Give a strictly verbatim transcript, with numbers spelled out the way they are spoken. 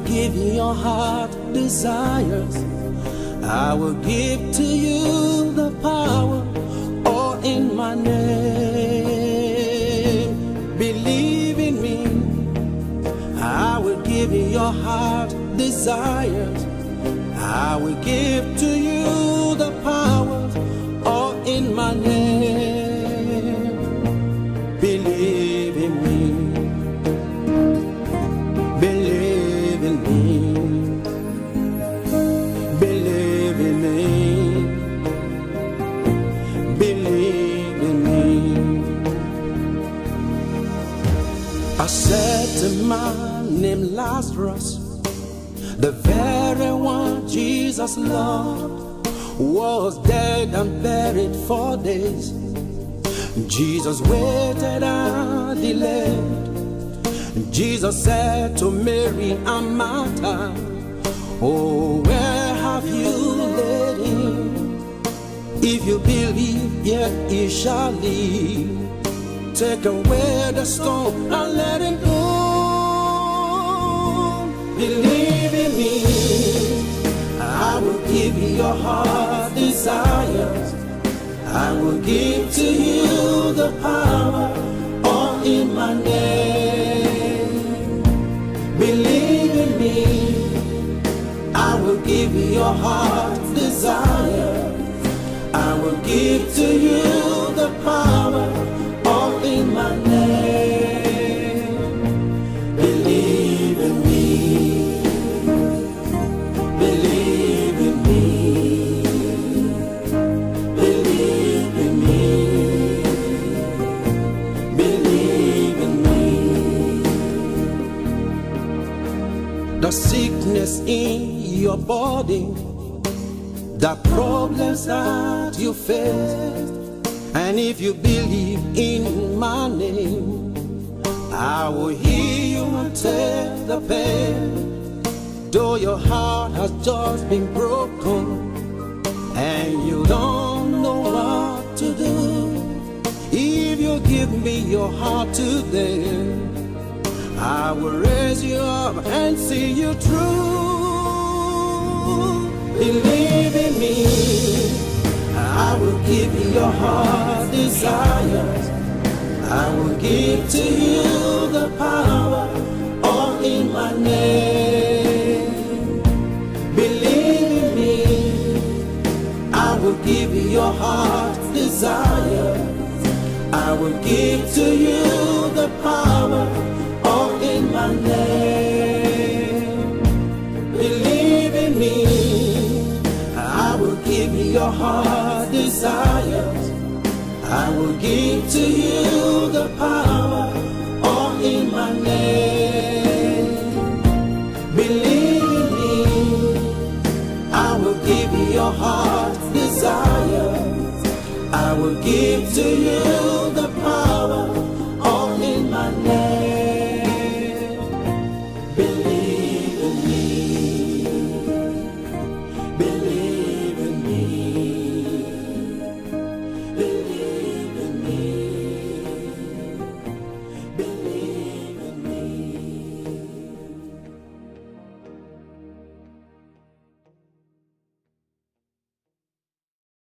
give you your heart desires. I will give to you the power, all in my name. Believe in me. I will give you your heart desires. I will give to you the power, all in my name. Believe in me. Believe in me. Believe in me. Believe in me. I said to my name Lazarus, the very one Jesus loved, was dead and buried for days. Jesus waited and delayed. Jesus said to Mary and Martha, oh, where have you laid him? If you believe, yet he shall live. Take away the stone and let him go. Believe in me. I will give you your heart desires. I will give to you the power, all in my name. Believe in me. I will give you your heart desire. I will give to you the power, all in my name. Believe in me. Believe in me. Believe in me. Believe in me. The sickness in your body, the problems that you face, and if you believe in my name, I will heal you and take the pain. Though your heart has just been broken and you don't know what to do, if you give me your heart today, I will raise you up and see you through. Believe in me. I will give you your heart desires. I will give to you the power, all in my name. Believe in me. I will give you your heart desire. I will give to you the power, all in my name. Believe in me. I will give you your heart desires. I will give to you the power.